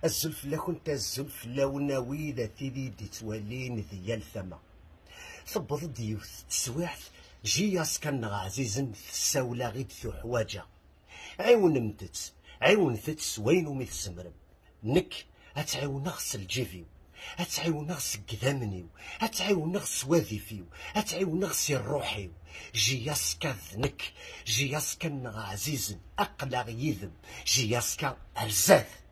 الزلف كنت الزلف لا ويدا تيدي دي توالين ديال ثما ثبض ديوث تسويعت جياس كان عزيزا الساولة غيد ثو حواجة عاونتت وينو مي تسمرب نك اتعاون غس الجيفيو اتعاون غس قدامنيو اتعاون غس وظيفيو اتعاون غس روحيو جياس كذنك جياس كان عزيزا اقلع يذم جياس كان ارزاث